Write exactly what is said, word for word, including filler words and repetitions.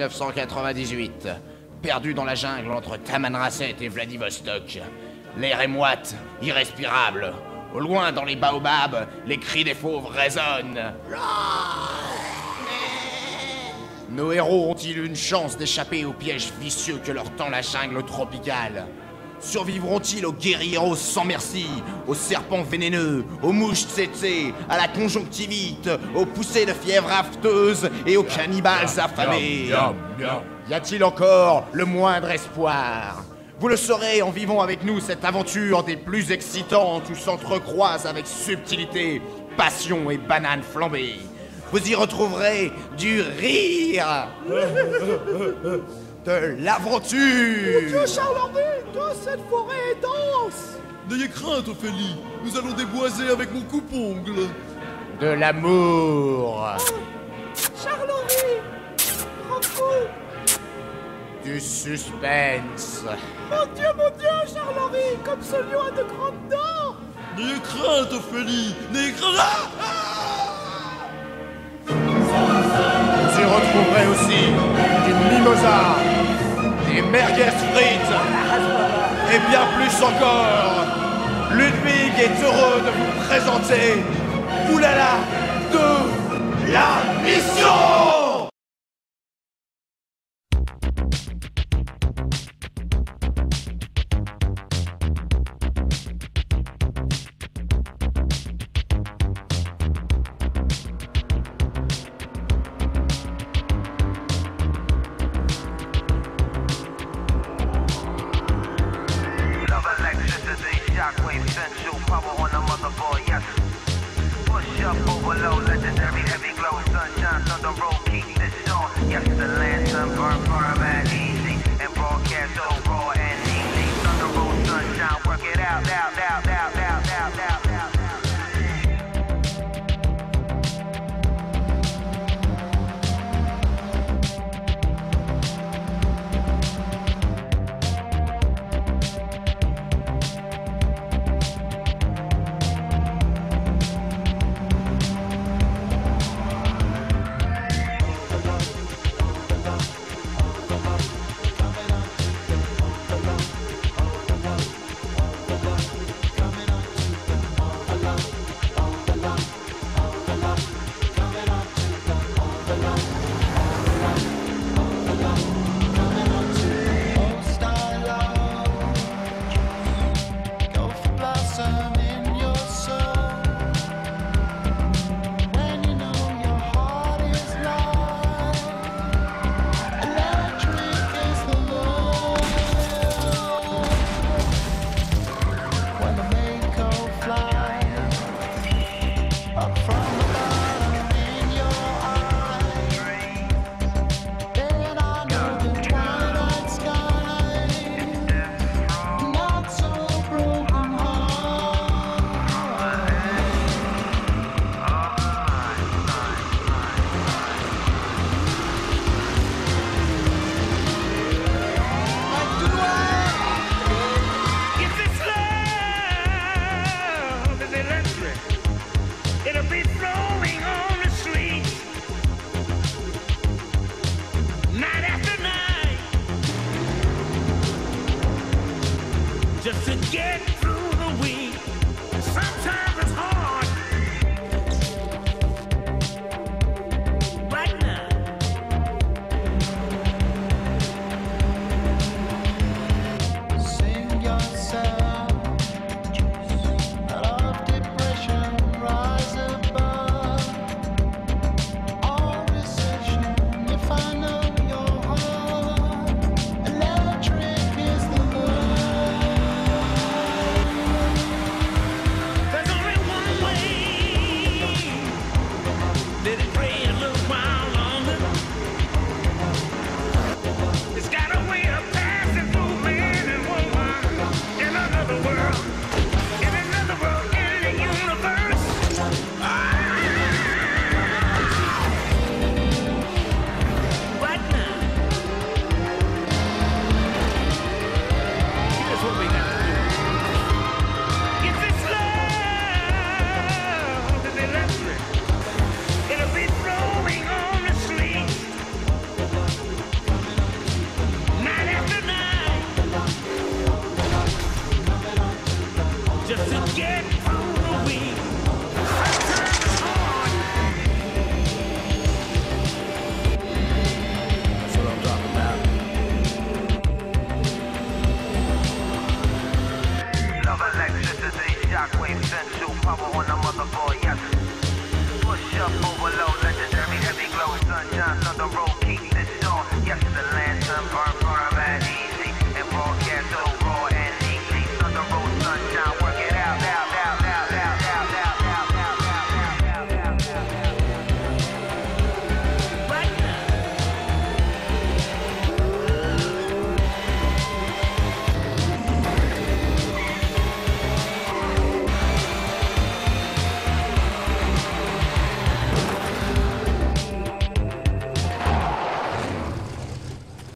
neuf cent quatre-vingt-dix-huit. Perdu dans la jungle entre Tamanrasset et Vladivostok. L'air est moite, irrespirable. Au loin, dans les baobabs, les cris des fauves résonnent. Nos héros ont-ils une chance d'échapper aux pièges vicieux que leur tend la jungle tropicale? Survivront-ils aux guérilleros sans merci, aux serpents vénéneux, aux mouches tsetse, à la conjonctivite, aux poussées de fièvre afteuse et aux cannibales affamés? Y a-t-il encore le moindre espoir? Vous le saurez en vivant avec nous cette aventure des plus excitantes où s'entrecroisent avec subtilité, passion et banane flambée. Vous y retrouverez du rire, de l'aventure. Mon Dieu, Charles-Henri, cette forêt est dense. N'ayez crainte, Ophélie, nous allons déboiser avec mon coupe-ongle. De l'amour. Charles-Henri, grand-coup. Du suspense. Mon Dieu, mon Dieu, Charles-Henri, comme ce lion a de grandes dents. N'ayez crainte, Ophélie, n'ayez crainte. Ah ah Vous y retrouverez aussi du mimosa, des merguez frites, et bien plus encore. Ludwig est heureux de vous présenter Oulala de la mission. Just to get through the week. Sometimes